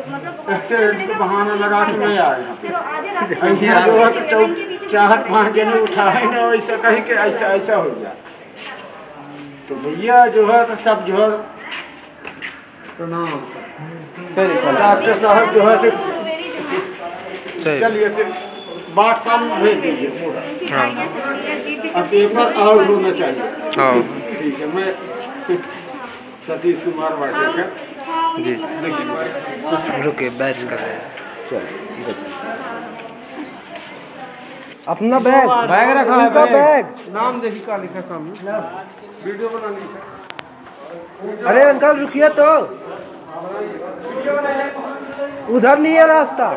Accident का बहाना लगा के नहीं आए यहाँ जो है तो 4-5 जने उठाए ना ऐसा कहीं के ऐसा ऐसा हो गया। तो भैया जो है तो सब जो है डॉक्टर साहब जो है चलिए व्हाट्सएप में भेज दीजिए पूरा। अब पेपर और होना चाहिए। ठीक है, मैं सतीश कुमार वाटेकर जी रुके बैच कर अपना बैग रखा है। बैग नाम देखिए क्या लिखा सामने, वीडियो बनानी है। अरे अंकल रुकिए तो, उधर नहीं है रास्ता,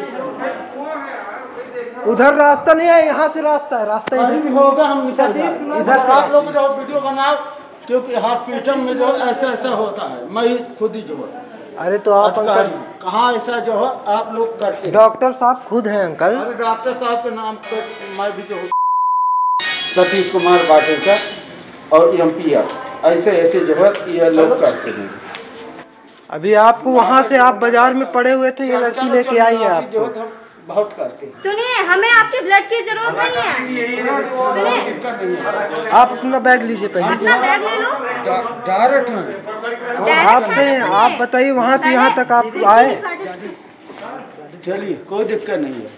उधर रास्ता नहीं है, यहाँ से रास्ता है। रास्ता कहीं भी होगा हम निकल जाएंगे। इधर से आप लोग जो वीडियो बनाओ, क्योंकि हॉस्पिटल में जो ऐसा ऐसा होता है, मैं खुद ही जो है। अरे तो आप अंकल कहाँ ऐसा जो है आप लोग करते हैं? डॉक्टर साहब खुद हैं अंकल। अरे डॉक्टर साहब के नाम पे मैं भी जो सतीश कुमार वाटेकर और MP ऐसे ऐसे जो है ये लोग करते हैं। अभी आपको वहाँ से आप बाजार में पड़े हुए थे, ये लड़की लेके आई है आपको। बहुत करते हैं। सुनिए, हमें आपके ब्लड की जरूरत नहीं है। सुनिए, आप अपना बैग लीजिए पहले। अपना बैग ले लो। डायरेक्ट हैं आपसे, आप बताइए वहाँ से यहाँ तक आप आए। चलिए कोई दिक्कत नहीं है।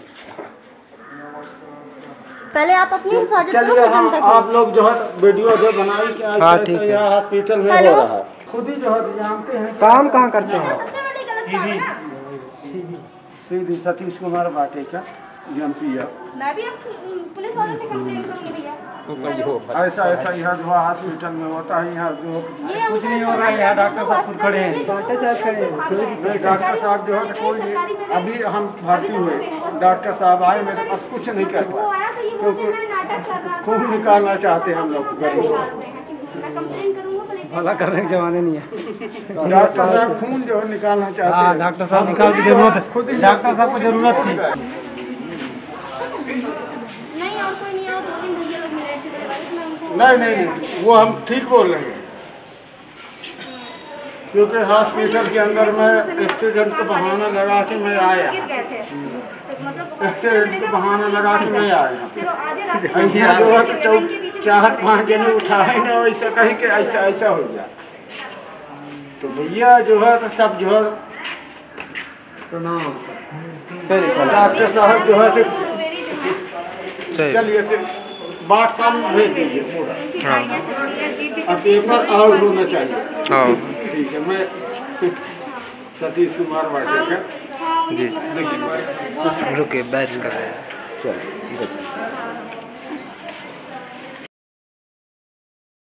पहले आप अपनी हिफाजत करो। चलिए हाँ, आप लोग जो है वीडियो जो बनाई कि यहाँ हॉस्पिटल में हो रहा है, खुद ही जो है जानते हैं। काम कहाँ करते हैं? सबसे बड़ी गलत बात है ना। सीधी सतीश कुमार वाटेकर MP। मैं भी अब पुलिस वाले से कंप्लेंट करूंगी भैया। ऐसा ऐसा यहाँ जो हॉस्पिटल में होता है, यहाँ जो कुछ नहीं हो रहा है। यहाँ डॉक्टर साहब खुद खड़े हैं। डॉक्टर साहब जो है कोई नहीं, अभी हम भर्ती हुए, डॉक्टर साहब आए, मेरे पास कुछ नहीं कर पाए क्योंकि खून निकालना चाहते हैं हम लोग गरीब। भला करने के जमाने नहीं है। डॉक्टर साहब खून जो है निकालना चाहते हैं। डॉक्टर साहब निकाल की जरूरत है, खुद डॉक्टर साहब को जरूरत थी। नहीं और कोई नहीं, और 2 दिन भैया लोग मिले थे। नहीं, वो हम ठीक बोल रहे हैं, क्योंकि हॉस्पिटल के अंदर में एक्सीडेंट का बहाना लगा के मैं आया। एक्सीडेंट का बहाना लगा के मैं आया यहाँ जो है तो 4-5 जने उठाए ना ऐसा कहीं के ऐसा ऐसा हो गया। तो भैया जो है तो सब जो है डॉक्टर साहब जो है चलिए व्हाट्सएप में भेज दीजिए पूरा। अब पेपर और होना चाहिए। ठीक है, मैं सतीश कुमार वाटेकर जी रुके बैच कर